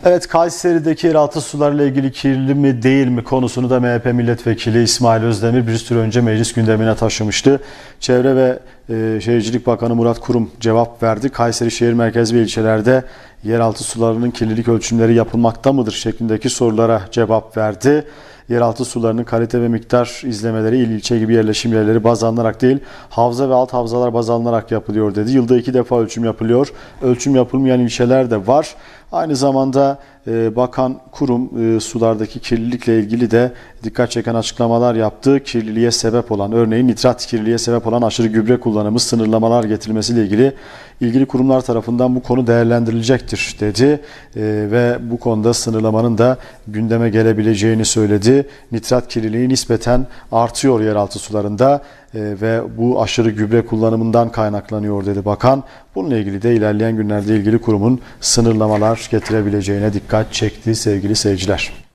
Evet, Kayseri'deki yeraltı sularıyla ilgili kirli mi değil mi konusunu da MHP milletvekili İsmail Özdemir bir süre önce meclis gündemine taşımıştı. Çevre ve Şehircilik Bakanı Murat Kurum cevap verdi. Kayseri şehir merkezi ve ilçelerde yeraltı sularının kirlilik ölçümleri yapılmakta mıdır şeklindeki sorulara cevap verdi. Yeraltı sularının kalite ve miktar izlemeleri il ilçe gibi yerleşim yerleri baz alınarak değil, havza ve alt havzalar baz alınarak yapılıyor dedi. Yılda 2 defa ölçüm yapılıyor. Ölçüm yapılmayan ilçeler de var. Aynı zamanda Bakan Kurum sulardaki kirlilikle ilgili de dikkat çeken açıklamalar yaptı. Kirliliğe sebep olan, örneğin nitrat kirliliğe sebep olan aşırı gübre kullanımı, sınırlamalar getirilmesiyle ilgili kurumlar tarafından bu konu değerlendirilecektir dedi. Ve bu konuda sınırlamanın da gündeme gelebileceğini söyledi. Nitrat kirliliği nispeten artıyor yeraltı sularında ve bu aşırı gübre kullanımından kaynaklanıyor dedi bakan. Bununla ilgili de ilerleyen günlerde ilgili kurumun sınırlamalar getirebileceğine dikkat çekti sevgili seyirciler.